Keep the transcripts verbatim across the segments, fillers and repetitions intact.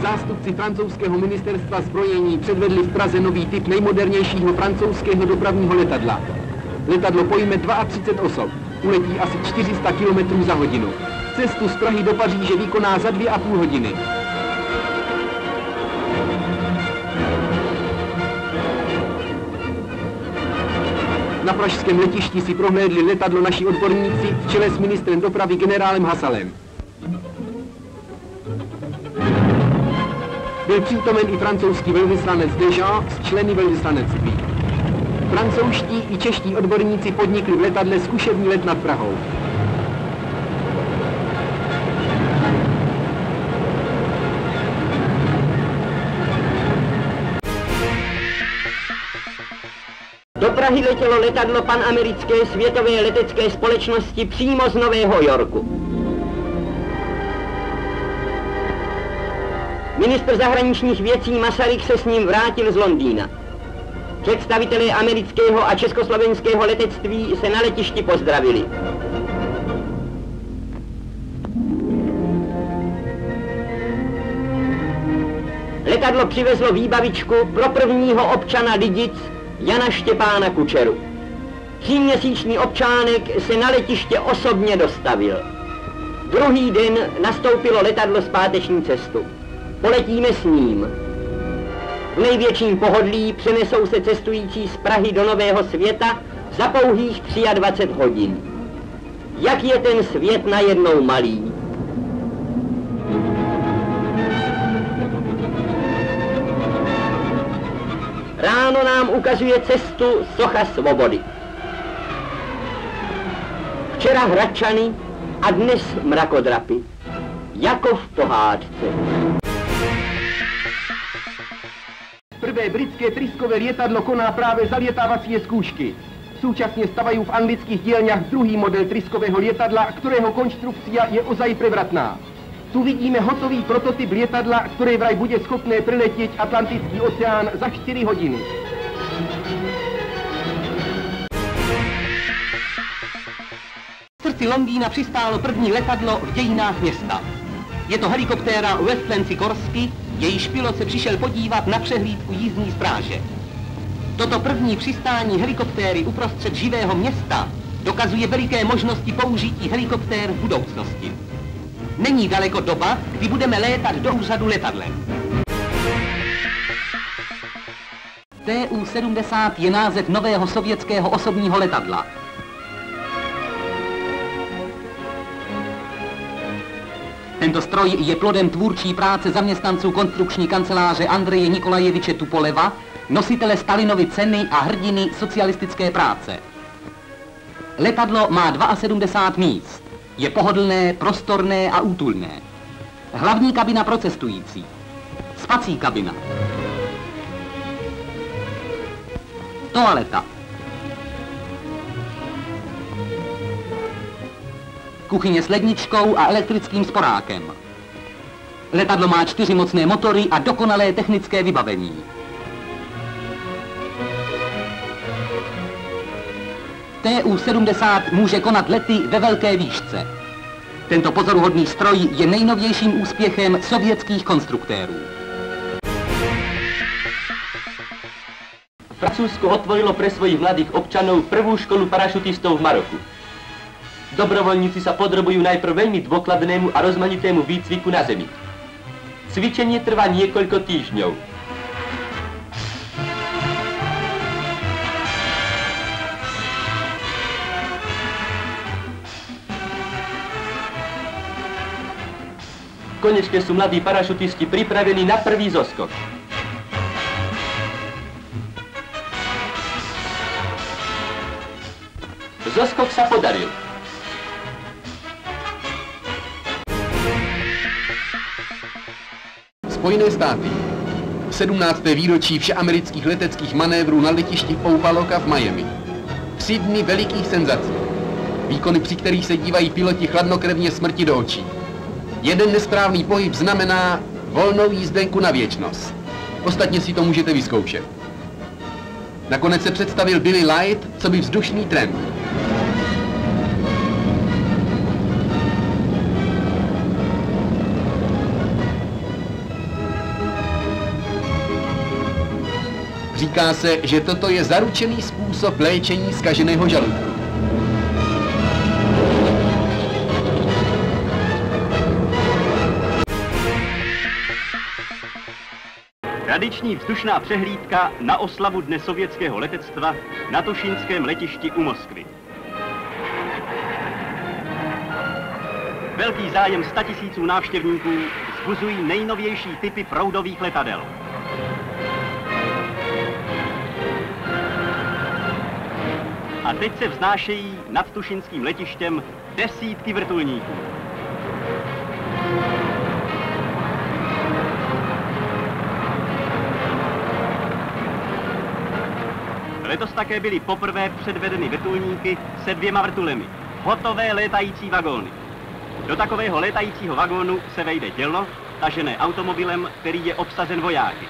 zástupci francouzského ministerstva zbrojení předvedli v Praze nový typ nejmodernějšího francouzského dopravního letadla. Letadlo pojme třicet dva osob, uletí asi čtyři sta kilometrů za hodinu. Cestu z Prahy do Paříže vykoná za dvě a půl hodiny. Na pražském letišti si prohlédli letadlo naši odborníci v čele s ministrem dopravy generálem Hasalem. Byl přítomen i francouzský velvyslanec Dejean s členy velvyslanectví. Francouzští i čeští odborníci podnikli v letadle zkušební let nad Prahou. Do Prahy letělo letadlo panamerické světové letecké společnosti přímo z Nového Yorku. Ministr zahraničních věcí Masaryk se s ním vrátil z Londýna. Představitelé amerického a československého letectví se na letišti pozdravili. Letadlo přivezlo výbavičku pro prvního občana Lidic Jana Štěpána Kučeru. Tříměsíční občánek se na letiště osobně dostavil. Druhý den nastoupilo letadlo zpáteční cestu. Poletíme s ním. V největším pohodlí přenesou se cestující z Prahy do Nového světa za pouhých dvacet tři hodin. Jak je ten svět najednou malý. Ráno nám ukazuje cestu socha Svobody. Včera Hradčany a dnes mrakodrapy. Jako v pohádce. Prvé britské tryskové lietadlo koná právě zalétávací zkoušky. Současně stavají v anglických dílňách druhý model tryskového lietadla, kterého konstrukcia je ozaj prevratná. Tu vidíme hotový prototyp lietadla, které vraj bude schopné preletět Atlantický oceán za čtyři hodiny. V srdci Londýna přistálo první letadlo v dějinách města. Je to helikoptéra Westland Sikorsky, jejíž pilot se přišel podívat na přehlídku jízdní stráže. Toto první přistání helikoptéry uprostřed živého města dokazuje veliké možnosti použití helikoptér v budoucnosti. Není daleko doba, kdy budeme létat do úřadu letadlem. T U sedmdesát je název nového sovětského osobního letadla. Tento stroj je plodem tvůrčí práce zaměstnanců konstrukční kanceláře Andreje Nikolajeviče Tupoleva, nositele Stalinovy ceny a hrdiny socialistické práce. Letadlo má sedmdesát dva míst. Je pohodlné, prostorné a útulné. Hlavní kabina pro cestující. Spací kabina. Toaleta. Kuchyně s ledničkou a elektrickým sporákem. Letadlo má čtyři mocné motory a dokonalé technické vybavení. T U sedmdesát může konat lety ve velké výšce. Tento pozoruhodný stroj je nejnovějším úspěchem sovětských konstruktérů. Francúzsko otvorilo pre svojich mladých občanov prvú školu parašutistov v Maroku. Dobrovoľníci sa podrobujú najprv veľmi dôkladnému a rozmanitému výcviku na zemi. Cvičenie trvá niekoľko týždňov. Konečne sú mladí parašutisti pripravení na prvý zoskok. Zoskok sa podaril. Spojené státy. sedmnácté výročí všeamerických leteckých manévrů na letišti Opa-locka v Miami. Tři dny velikých senzací. Výkony, při kterých se dívají piloti chladnokrevně smrti do očí. Jeden nesprávný pohyb znamená volnou jízdenku na věčnost. Ostatně si to můžete vyzkoušet. Nakonec se představil Billy Light, co by vzdušný tramp. Říká se, že toto je zaručený způsob léčení zkaženého žaludku. Tradiční vzdušná přehlídka na oslavu Dne sovětského letectva na Tušínském letišti u Moskvy. Velký zájem statisíců návštěvníků vzbuzují nejnovější typy proudových letadel. A teď se vznášejí nad Tušínským letištěm desítky vrtulníků. Letos také byly poprvé předvedeny vrtulníky se dvěma vrtulemi, hotové létající vagóny. Do takového létajícího vagónu se vejde dělo, tažené automobilem, který je obsazen vojáky.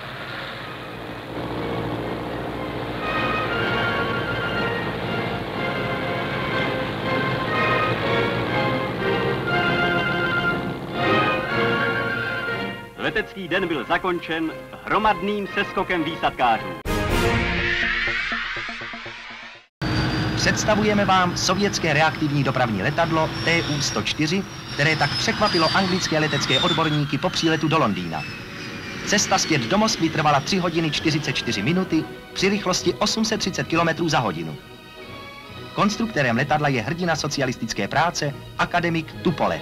Letecký den byl zakončen hromadným seskokem výsadkářů. Představujeme vám sovětské reaktivní dopravní letadlo T U sto čtyři, které tak překvapilo anglické letecké odborníky po příletu do Londýna. Cesta zpět do Moskvy trvala tři hodiny čtyřicet čtyři minuty při rychlosti osm set třicet kilometrů za hodinu. Konstruktérem letadla je hrdina socialistické práce, akademik Tupolev.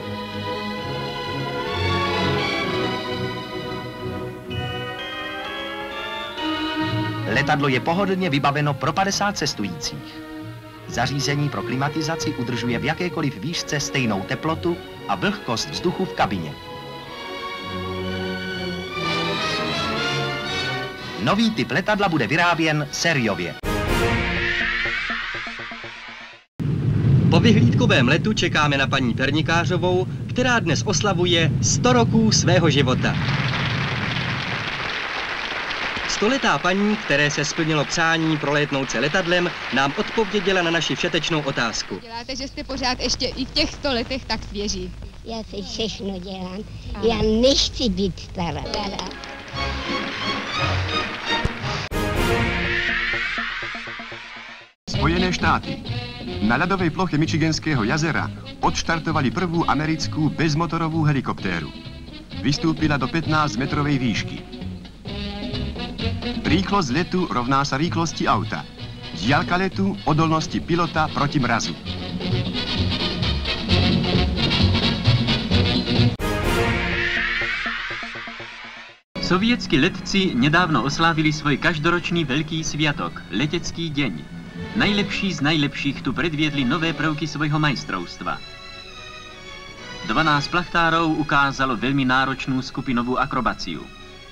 Letadlo je pohodlně vybaveno pro padesát cestujících. Zařízení pro klimatizaci udržuje v jakékoliv výšce stejnou teplotu a vlhkost vzduchu v kabině. Nový typ letadla bude vyráběn sériově. Po vyhlídkovém letu čekáme na paní Pernikářovou, která dnes oslavuje sto roků svého života. Stoletá paní, které se splnilo přání prolétnout se letadlem, nám odpověděla na naši všetečnou otázku. Děláte, že jste pořád ještě i v těch sto letech tak svěží. Já si všechno dělám. Já nechci být stará. Spojené štáty. Na ľadovej ploche Michiganského jazera odštartovali prvú americkú bezmotorovú helikoptéru. Vystúpila do pätnásťmetrovej výšky. Rýchlosť letu rovná sa rýchlosti auta. Diaľka letu odolnosti pilota proti mrazu. Sovětskí letci nedávno oslávili svoj každoročný velký sviatok, letecký deň. Najlepší z najlepších tu predviedli nové prvky svojho majstrovstva. dvanásť plachtárov ukázalo veľmi náročnú skupinovú akrobáciu.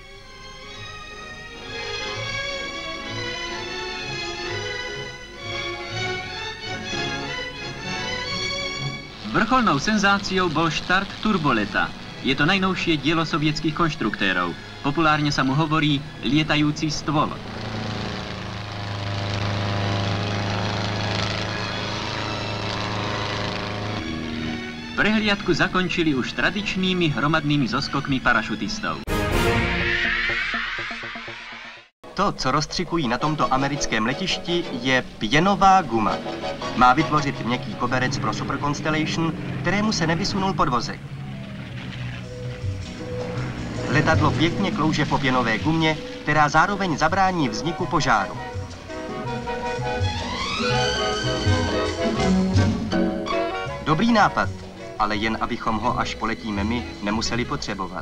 Vrcholnou senzáciou bol štart turboleta. Je to najnovšie dielo sovětských konštruktérov. Populárne sa mu hovorí lietajúci stôl. Prehliadku zakončili už tradičnými hromadnými zoskokmi parašutistov. To, co rozstřikují na tomto americkém letišti, je pěnová guma. Má vytvořit měkký koberec pro Super Constellation, kterému se nevysunul podvozek. Letadlo pěkně klouže po pěnové gumě, která zároveň zabrání vzniku požáru. Dobrý nápad, ale jen abychom ho, až poletíme my, nemuseli potřebovat.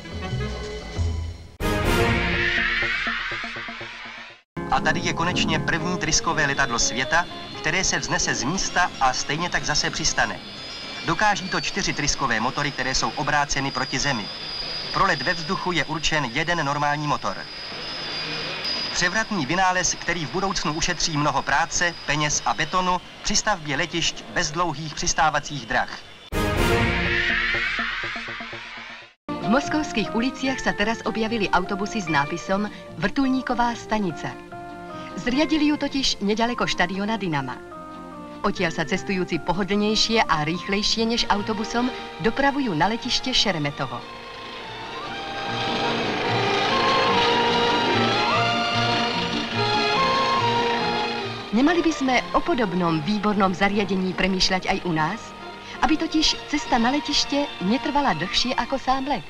A tady je konečně první tryskové letadlo světa, které se vznese z místa a stejně tak zase přistane. Dokáží to čtyři tryskové motory, které jsou obráceny proti zemi. Pro let ve vzduchu je určen jeden normální motor. Převratný vynález, který v budoucnu ušetří mnoho práce, peněz a betonu při stavbě letišť bez dlouhých přistávacích drah. V moskovských uliciach sa teraz objavili autobusy s nápisom Vrtuľníková stanica. Zriadili ju totiž nedaleko štadiona Dynama. Odtiaľ sa cestujúci pohodlnejšie a rýchlejšie než autobusom dopravujú na letiště Šeremetovo. Nemali by sme o podobnom výbornom zariadení premýšľať aj u nás? Aby totiž cesta na letiště netrvala dlhšie ako sám let.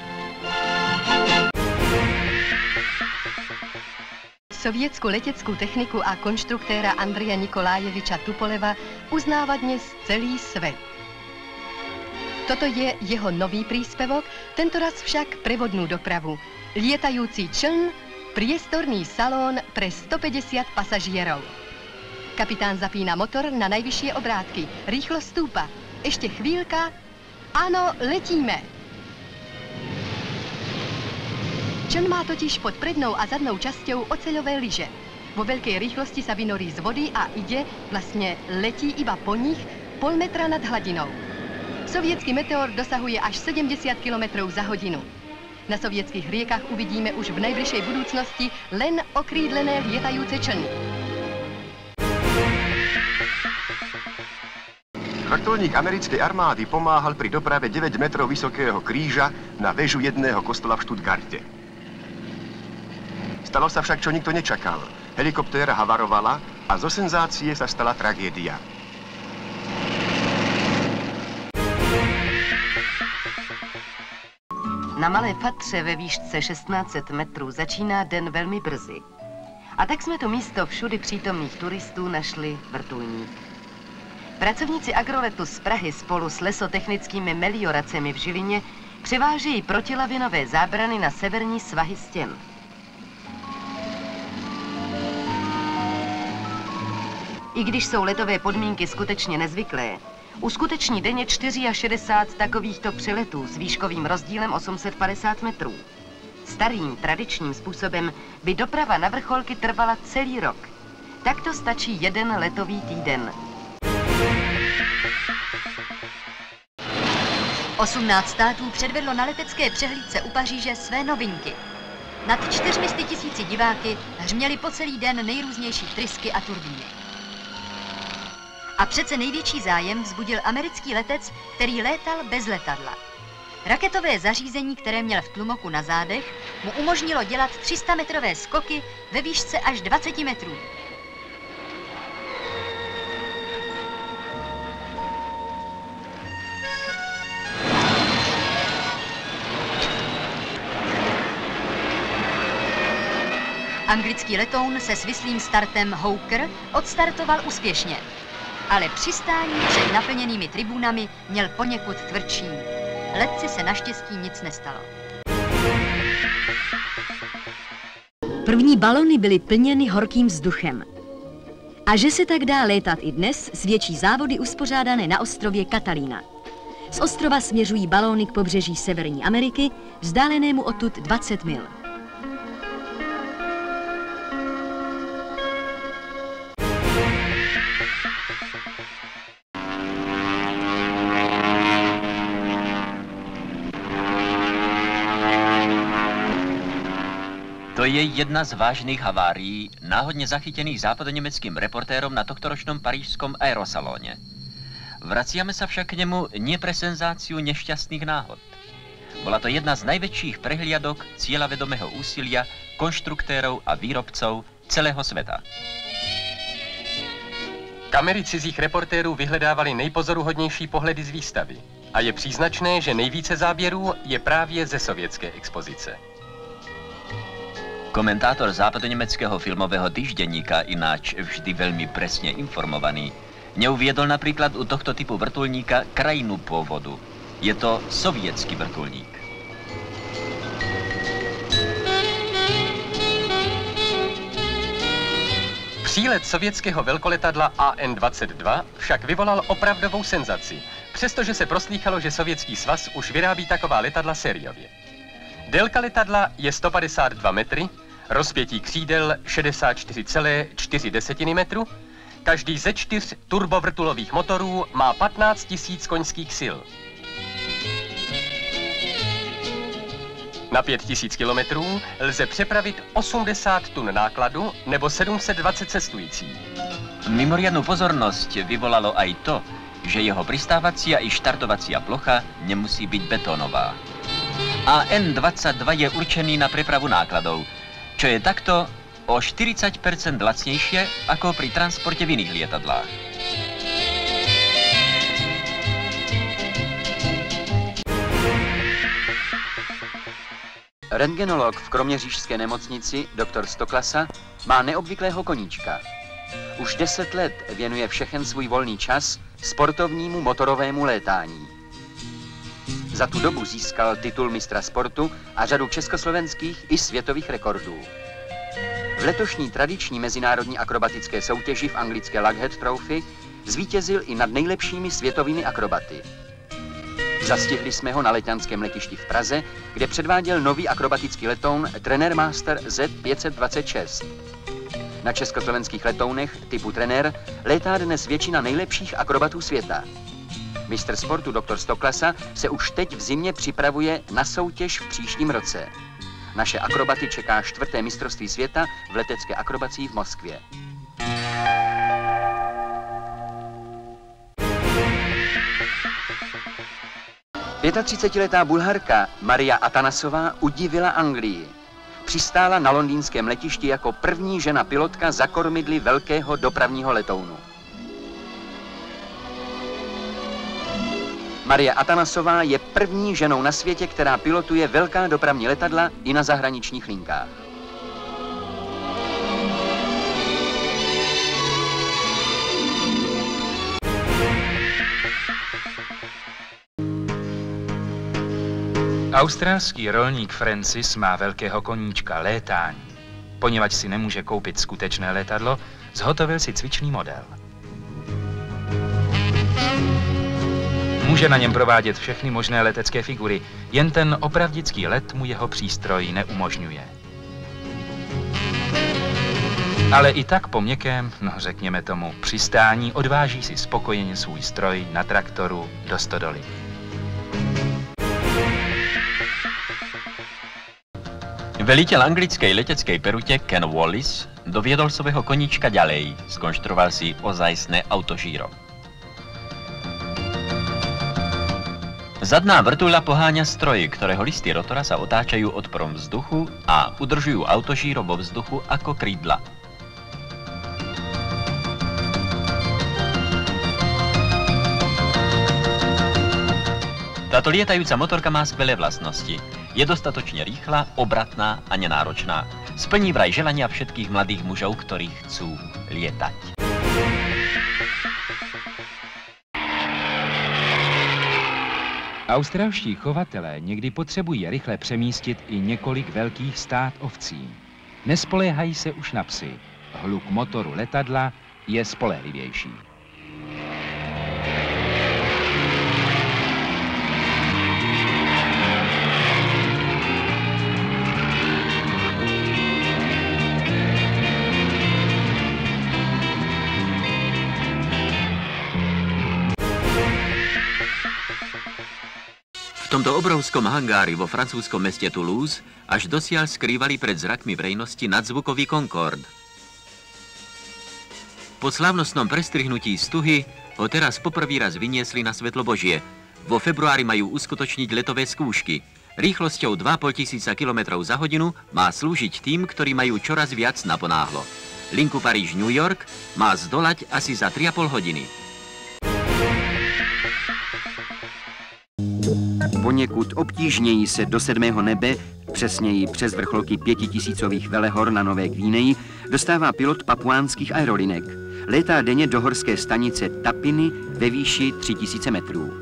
Sovětskou leteckou techniku a konštruktéra Andreja Nikolájeviča Tupoleva uznává dnes celý svět. Toto je jeho nový príspevok, tentoraz však prevodnú dopravu. Lietajúci čln, priestorný salón pre stopäťdesiat pasažierov. Kapitán zapína motor na najvyššie obrátky. Rýchlo stúpa. Ešte chvíľka. Áno, letíme. Čln má totiž pod prednou a zadnou časťou oceľové lyže. Vo veľkej rýchlosti sa vynorí z vody a ide, vlastne letí iba po nich, pol metra nad hladinou. Sovětský meteor dosahuje až sedemdesiat kilometrov za hodinu. Na sovětských riekach uvidíme už v najbližšej budúcnosti len okrídlené lietajúce člny. Vrtuľník americkej armády pomáhal pri doprave deväť metrov vysokého kríža na väžu jedného kostola v Stuttgarte. Stalo sa však, čo nikto nečakal. Helikoptéra havarovala a zo senzácie sa stala tragédia. Na Malé Fatře ve výšce šestnáct set metrů začíná den velmi brzy. A tak jsme to místo všudy přítomných turistů našli vrtulník. Pracovníci Agroletu z Prahy spolu s lesotechnickými melioracemi v Žilině převážejí protilavinové zábrany na severní svahy stěn. I když jsou letové podmínky skutečně nezvyklé, uskuteční denně šedesát čtyři takovýchto přeletů s výškovým rozdílem osm set padesát metrů. Starým tradičním způsobem by doprava na vrcholky trvala celý rok. Takto stačí jeden letový týden. osmnáct států předvedlo na letecké přehlídce u Paříže své novinky. Nad čtyřmi sty tisíci diváky hřměly po celý den nejrůznější trysky a turbíny. A přece největší zájem vzbudil americký letec, který létal bez letadla. Raketové zařízení, které měl v tlumoku na zádech, mu umožnilo dělat tři sta metrové skoky ve výšce až dvacet metrů. Anglický letoun se svislým startem Hawker odstartoval úspěšně, ale přistání před naplněnými tribunami měl poněkud tvrdší. Letci se naštěstí nic nestalo. První balony byly plněny horkým vzduchem. A že se tak dá létat i dnes, svědčí závody uspořádané na ostrově Catalina. Z ostrova směřují balóny k pobřeží Severní Ameriky, vzdálenému odtud dvacet mil. To je jedna z vážných havárií, náhodně zachytených západoněmeckým reportérom na tohtoročnom parížskom aerosalóně. Vracíme sa však k němu nie pre senzáciu nešťastných náhod. Bola to jedna z najväčších prehliadok cieľavedomého úsilia konštruktérov a výrobcov celého sveta. Kamery cizích reportérů vyhledávali nejpozoruhodnější pohledy z výstavy. A je příznačné, že nejvíce záběrů je právě ze sovětské expozice. Komentátor západoněmeckého filmového týždenníka, ináč vždy veľmi presne informovaný, neuviedol napríklad u tohto typu vrtuľníka krajinu pôvodu. Je to sovětský vrtuľník. Přílet sovětského velkoletadla A N dvacet dva však vyvolal opravdovou senzaci, přestože se proslýchalo, že Sovětský svaz už vyrábí taková letadla sériově. Délka letadla je sto padesát dva metry, rozpětí křídel šedesát čtyři celá čtyři metru, každý ze čtyř turbovrtulových motorů má patnáct tisíc koňských sil. Na pět tisíc kilometrů lze přepravit osmdesát tun nákladu nebo sedm set dvacet cestujících. Mimoriadnu pozornosť vyvolalo aj to, že jeho pristávacia i štartovacia plocha nemusí byť betónová. A N dvacet dva je určený na prepravu nákladov, čo je takto o štyridsať percent lacnejšie ako pri transporte v iných lietadlách. Rentgenolog v kroměřížské nemocnici, doktor Stoklasa, má neobvyklého koníčka. Už deset let věnuje všechen svůj volný čas sportovnímu motorovému létání. Za tu dobu získal titul mistra sportu a řadu československých i světových rekordů. V letošní tradiční mezinárodní akrobatické soutěži v anglické Lughead Trophy zvítězil i nad nejlepšími světovými akrobaty. Zastihli jsme ho na leťanském letišti v Praze, kde předváděl nový akrobatický letoun Trainer Master Z pět set dvacet šest. Na československých letounech typu Trainer létá dnes většina nejlepších akrobatů světa. Mistr sportu doktor Stoklasa se už teď v zimě připravuje na soutěž v příštím roce. Naše akrobaty čeká čtvrté mistrovství světa v letecké akrobacii v Moskvě. třicetiletá Bulharka Maria Atanasová udivila Anglii. Přistála na londýnském letišti jako první žena pilotka za kormidly velkého dopravního letounu. Maria Atanasová je první ženou na světě, která pilotuje velká dopravní letadla i na zahraničních linkách. Australský rolník Francis má velkého koníčka létání. Poněvadž si nemůže koupit skutečné letadlo, zhotovil si cvičný model. Může na něm provádět všechny možné letecké figury, jen ten opravdický let mu jeho přístroj neumožňuje. Ale i tak po měkkém, no řekněme tomu, přistání odváží si spokojeně svůj stroj na traktoru do stodoly. Velitel anglickej leteckej perutě Ken Wallis doviedol svého koníčka ďalej, skonštruoval si ozajstné autožíro. Zadná vrtuľa poháňa stroj, ktorého listy rotora sa otáčajú odporom vzduchu a udržujú autožíro vo vzduchu ako krídla. Táto lietajúca motorka má skvelé vlastnosti. Je dostatočne rýchla, obratná a nenáročná. Splní vraj želania všetkých mladých mužov, ktorí chcú lietať. Australští chovatelé někdy potřebují rychle přemístit i několik velkých stád ovcí. Nespoléhají se už na psy. Hluk motoru letadla je spolehlivější. V tomto obrovskom hangári vo francúzskom meste Toulouse až dosiaľ skrývali pred zrakmi verejnosti nadzvukový Concorde. Po slávnostnom prestrihnutí stuhy ho teraz poprvý raz vyniesli na svetlo Božie. Vo februári majú uskutočniť letové skúšky. Rýchlosťou dva a pol tisíca kilometrov za hodinu má slúžiť tým, ktorí majú čoraz viac naponáhlo. Linku Paríž-New York má zdolať asi za tri a pol hodiny. Poněkud obtížněji se do sedmého nebe, přesněji přes vrcholky pětitisícových velehor na Nové Gvineji, dostává pilot papuánských aerolinek. Létá denně do horské stanice Tapiny ve výši tři tisíce metrů.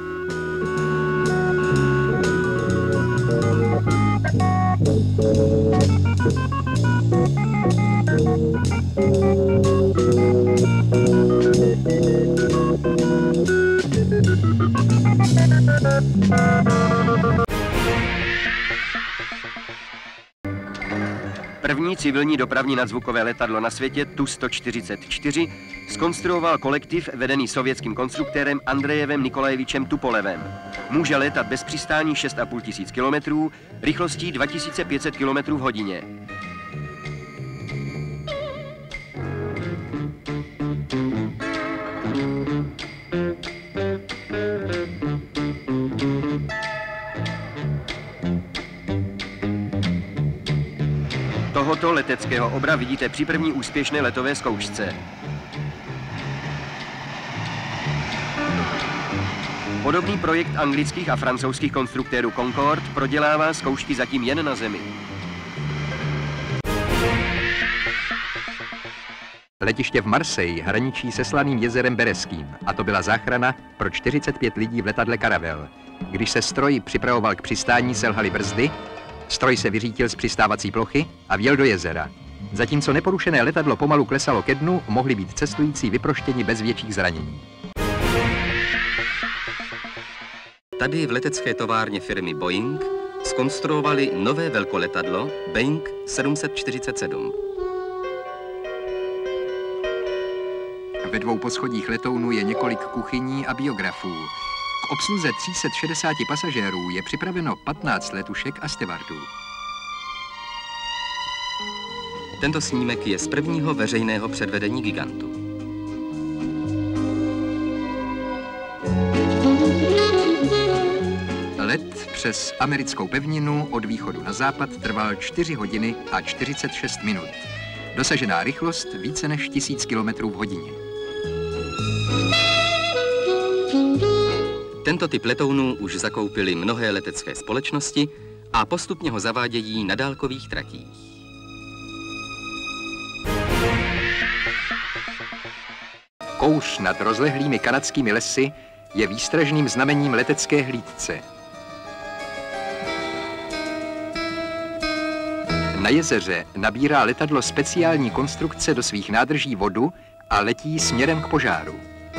První civilní dopravní nadzvukové letadlo na světě Tu sto čtyřicet čtyři zkonstruoval kolektiv vedený sovětským konstruktérem Andrejevem Nikolajevičem Tupolevem. Může létat bez přistání šest a půl tisíc kilometrů, rychlostí dva tisíce pět set kilometrů v hodině. tohoto leteckého obra vidíte při první úspěšné letové zkoušce. Podobný projekt anglických a francouzských konstruktérů Concorde prodělává zkoušky zatím jen na zemi. Letiště v Marseille hraničí se slaným jezerem Bereským a to byla záchrana pro čtyřicet pět lidí v letadle Caravelle. Když se stroj připravoval k přistání, selhaly brzdy, stroj se vyřítil z přistávací plochy a vjel do jezera. Zatímco neporušené letadlo pomalu klesalo ke dnu, mohli být cestující vyproštěni bez větších zranění. Tady v letecké továrně firmy Boeing zkonstruovali nové velkoletadlo Boeing sedm set čtyřicet sedm. Ve dvou poschodích letounu je několik kuchyní a biografů. K obsluze tři sta šedesát pasažérů je připraveno patnáct letušek a stevardů. Tento snímek je z prvního veřejného předvedení Gigantu. Let přes americkou pevninu od východu na západ trval čtyři hodiny a čtyřicet šest minut. Dosažená rychlost více než tisíc kilometrů v hodině. Tento typ letounů už zakoupili mnohé letecké společnosti a postupně ho zavádějí na dálkových tratích. Kouř nad rozlehlými kanadskými lesy je výstražným znamením letecké hlídce. Na jezeře nabírá letadlo speciální konstrukce do svých nádrží vodu a letí směrem k požáru.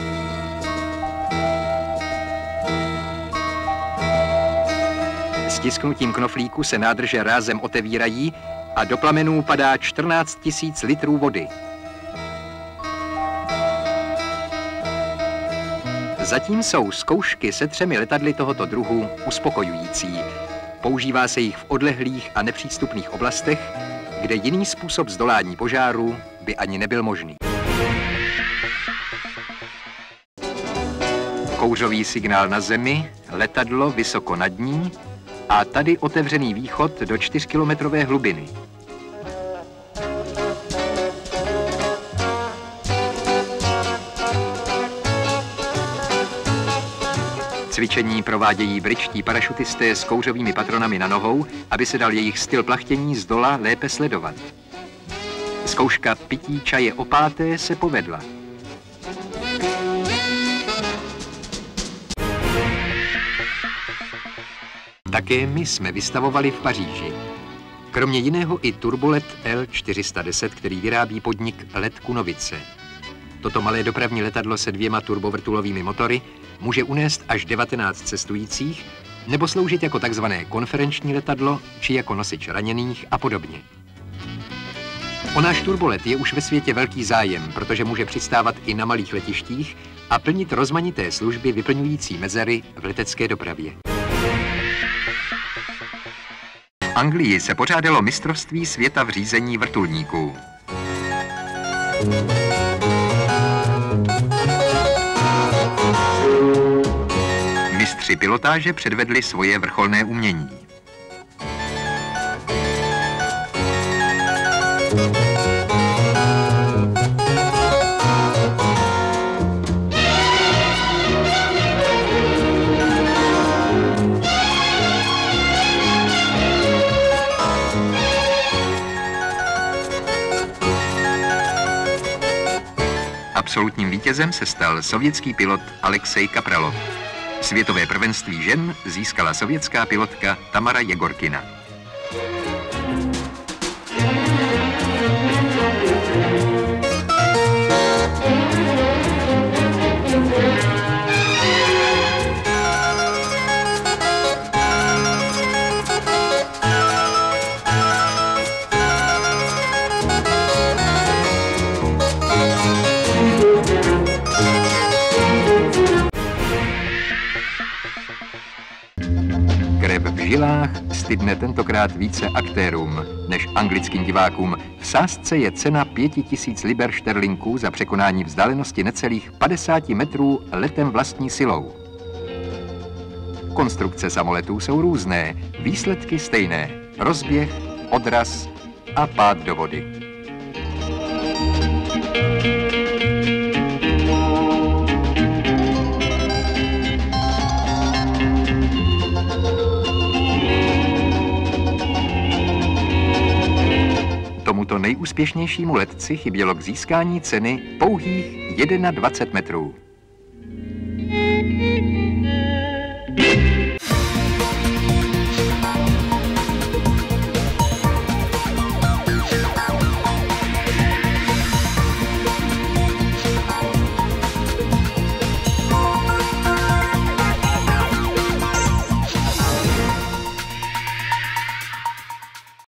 Stisknutím knoflíku se nádrže rázem otevírají a do plamenů padá čtrnáct tisíc litrů vody. Zatím jsou zkoušky se třemi letadly tohoto druhu uspokojující. Používá se jich v odlehlých a nepřístupných oblastech, kde jiný způsob zdolání požáru by ani nebyl možný. Kouřový signál na zemi, letadlo vysoko nad ní a tady otevřený východ do čtyřkilometrové hlubiny. Cvičení provádějí britští parašutisté s kouřovými patronami na nohou, aby se dal jejich styl plachtění z dola lépe sledovat. Zkouška pití čaje o páté se povedla. Také my jsme vystavovali v Paříži. Kromě jiného i turbolet L čtyři sta deset, který vyrábí podnik Let Kunovice. Toto malé dopravní letadlo se dvěma turbovrtulovými motory může unést až devatenáct cestujících nebo sloužit jako takzvané konferenční letadlo či jako nosič raněných a podobně. O náš turbolet je už ve světě velký zájem, protože může přistávat i na malých letištích a plnit rozmanité služby vyplňující mezery v letecké dopravě. V Anglii se pořádalo mistrovství světa v řízení vrtulníků. Mistři pilotáže předvedli svoje vrcholné umění. Absolutním vítězem se stal sovětský pilot Alexej Kapralov. Světové prvenství žen získala sovětská pilotka Tamara Jegorkina. V žilách stydne tentokrát více aktérům než anglickým divákům. V sázce je cena pěti tisíc liber šterlinků za překonání vzdálenosti necelých padesáti metrů letem vlastní silou. Konstrukce samoletů jsou různé, výsledky stejné. Rozběh, odraz, a pád do vody. Tomuto nejúspěšnějšímu letci chybělo k získání ceny pouhých dvacet jedna metrů.